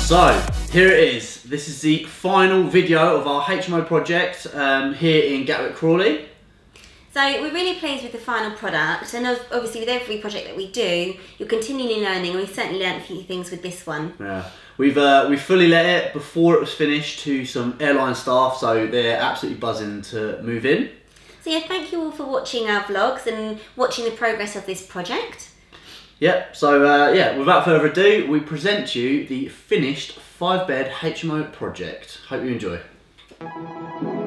So, here it is. This is the final video of our HMO project here in Gatwick Crawley. So we're really pleased with the final product, and obviously with every project that we do, you're continually learning, and we've certainly learned a few things with this one. Yeah, we fully let it before it was finished to some airline staff, so they're absolutely buzzing to move in. So yeah, thank you all for watching our vlogs and watching the progress of this project. Yep, so yeah, without further ado, we present you the finished 5-bed HMO project. Hope you enjoy.